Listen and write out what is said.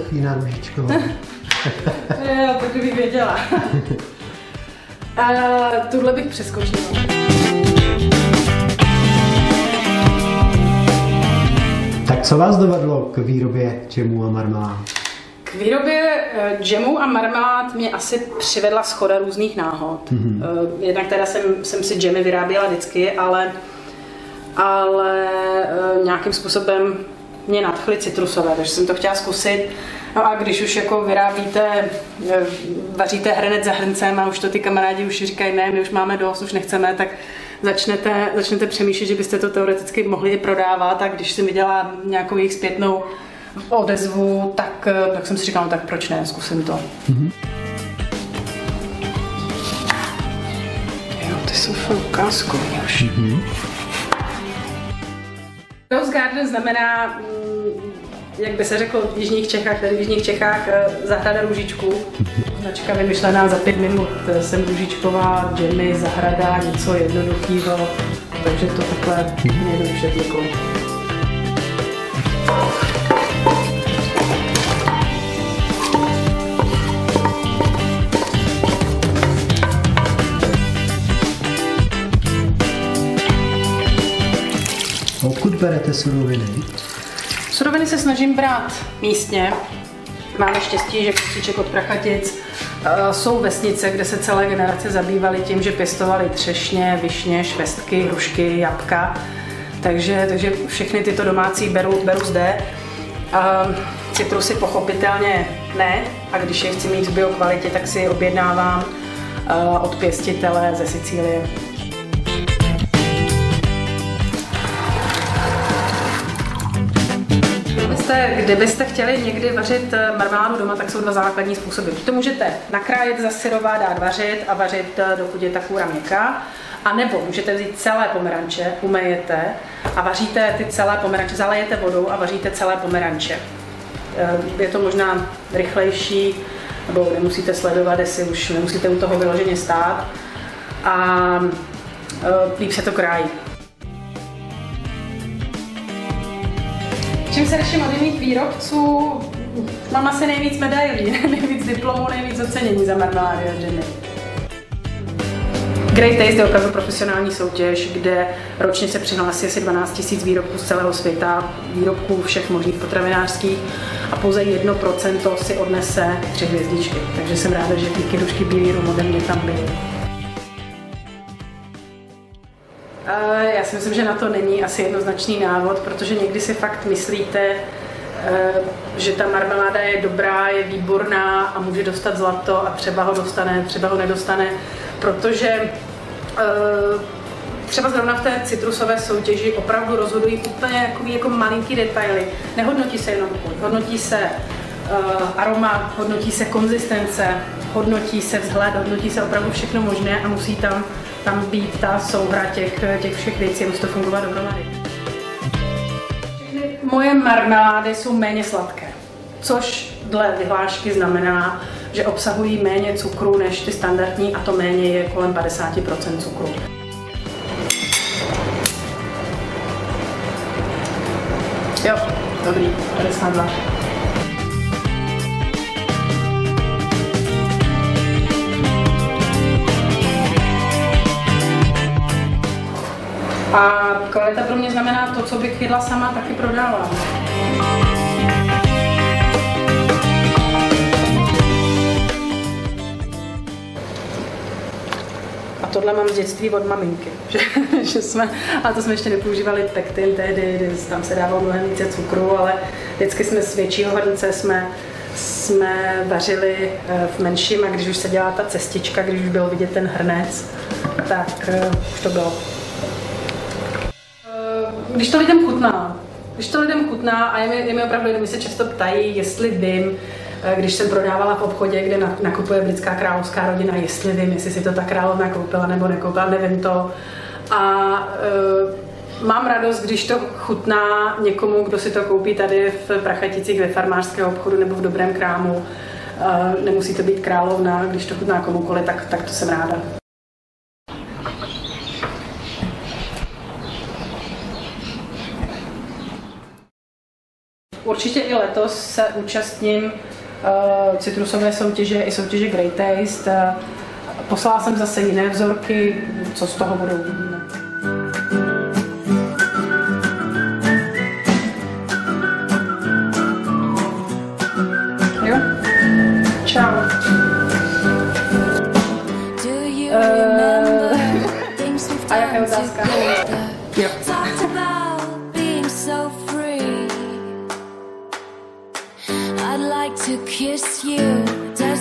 Josefína Růžičková. Jo, to kdybych věděla. Tuhle bych přeskočila. Tak co vás dovedlo k výrobě džemů a marmelád? K výrobě džemů a marmelád mě asi přivedla shoda různých náhod. Jednak teda jsem si džemy vyráběla vždycky, ale nějakým způsobem mě nadchly citrusové, takže jsem to chtěla zkusit. No a když už jako vaříte hrnec za hrncem a už to ty kamarádi už říkají, ne, my už máme dost, už nechceme, tak začnete přemýšlet, že byste to teoreticky mohli i prodávat, a když jsem viděla nějakou jejich zpětnou odezvu, tak jsem si říkala, no, tak proč ne, zkusím to. Jo, ty jsou ukázkový už. Rose Garden znamená, jak by se řeklo v jižních Čechách, tady v jižních Čechách zahrada růžičků. Značka vymyšlená za 5 minut. Jsem Růžičková, džemy, zahrada, něco jednoduchého, takže to takhle jednoduše vzniklo. Odkud berete suroviny? Suroviny se snažím brát místně. Máme štěstí, že kousíček od Prachatic jsou vesnice, kde se celé generace zabývaly tím, že pěstovali třešně, višně, švestky, hrušky, jablka. Takže všechny tyto domácí beru zde. Citrusy pochopitelně ne, a když je chci mít v biokvalitě, tak si je objednávám od pěstitele ze Sicílie. Kdybyste chtěli někdy vařit marmeládu doma, tak jsou 2 základní způsoby. To můžete nakrájet, zasyrovat, dát vařit a vařit, dokud je ta kůra měkká. A nebo můžete vzít celé pomeranče, umejete a vaříte ty celé pomeranče, zalejete vodou a vaříte celé pomeranče. Je to možná rychlejší, nebo nemusíte sledovat, jestli už nemusíte u toho vyloženě stát, a líp se to krájí. Čím se liším od jiných výrobců? Mám asi nejvíc medailí, nejvíc diplomů, nejvíc ocenění za marmelády a džemy. Great Taste je opravdu profesionální soutěž, kde ročně se přihlásí asi 12 000 výrobků z celého světa, výrobků všech možných potravinářských, a pouze 1% si odnese 3 hvězdičky. Takže jsem ráda, že ty kydušky bílý rum ode mě tam byly. Já si myslím, že na to není asi jednoznačný návod, protože někdy si fakt myslíte, že ta marmeláda je dobrá, je výborná a může dostat zlato, a třeba ho dostane, třeba ho nedostane, protože třeba zrovna v té citrusové soutěži opravdu rozhodují úplně jako malinký detaily. Nehodnotí se jenom chuť, hodnotí se aroma, hodnotí se konzistence, hodnotí se vzhled, hodnotí se opravdu všechno možné a musí tam být ta souhra těch všech věcí, musí to fungovat dohromady. Všechny moje marmelády jsou méně sladké, což dle vyhlášky znamená, že obsahují méně cukru než ty standardní, a to méně je kolem 50% cukru. Jo, dobrý, 52. A kvalita pro mě znamená to, co bych jedla sama, taky prodávala. A tohle mám z dětství od maminky, ale to jsme ještě nepoužívali pektin tehdy, tam se dávalo mnohem více cukru, ale vždycky jsme z většího hrnce jsme vařili v menším, a když už se dělala ta cestička, když už byl vidět ten hrnec, tak už to bylo. Když to lidem chutná, a je mi opravdu, mi se často ptají, jestli vím, když jsem prodávala v obchodě, kde nakupuje britská královská rodina, jestli vím, jestli si to ta královna koupila nebo nekoupila, nevím to. A mám radost, když to chutná někomu, kdo si to koupí tady v Prachaticích ve farmářském obchodu nebo v dobrém krámu. Nemusí to být královna, když to chutná komukoliv, tak to jsem ráda. určitě i letos se účastním citrusové soutěže i soutěže Great Taste. Poslala jsem zase jiné vzorky, co z toho budou, uvidíme. Jo? Čau. A jaká je otázka? Jo. I'd like to kiss you.